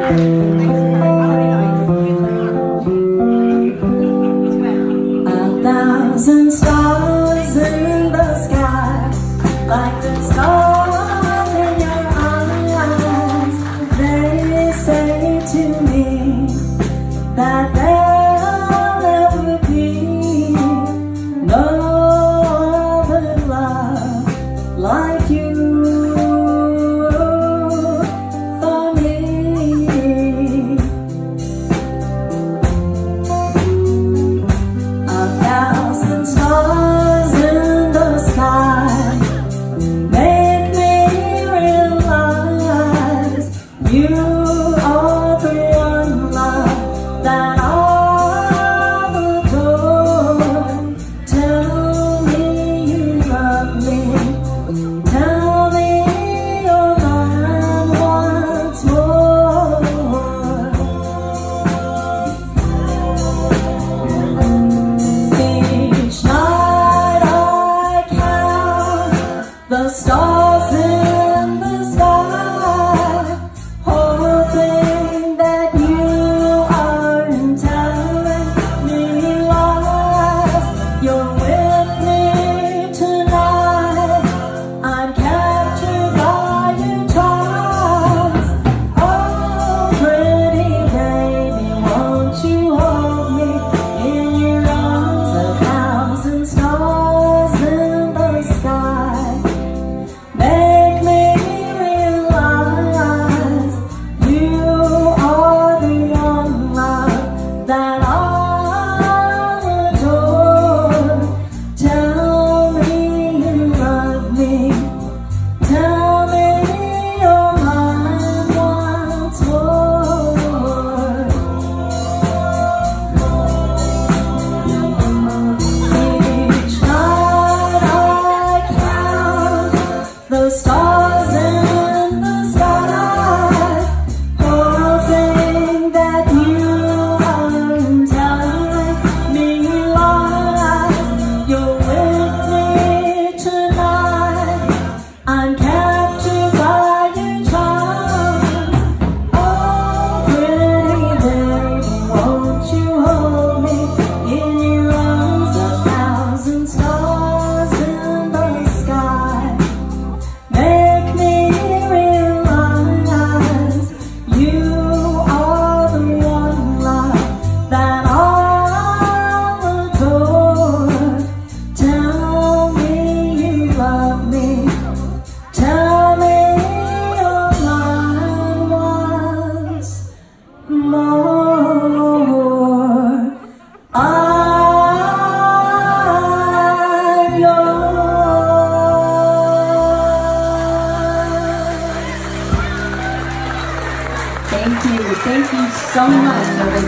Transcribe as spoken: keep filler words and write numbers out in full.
A thousand stars in the sky, like the stars in your eyes. They say to me that there'll never be no other love like you. You are the one love that I adore. Tell me you love me. Tell me you're mine once more. Each night I count the stars in the sky, the stars in the sky, hoping that you aren't telling me lies. You're with me tonight, I'm captured by your charms. Oh, pretty baby, won't you hold me in your arms? A thousand stars in the sky make me realize you are the one love that I adore. Tell me you love me. Tell me you're mine once more. I'm yours. Thank you. Thank you so much.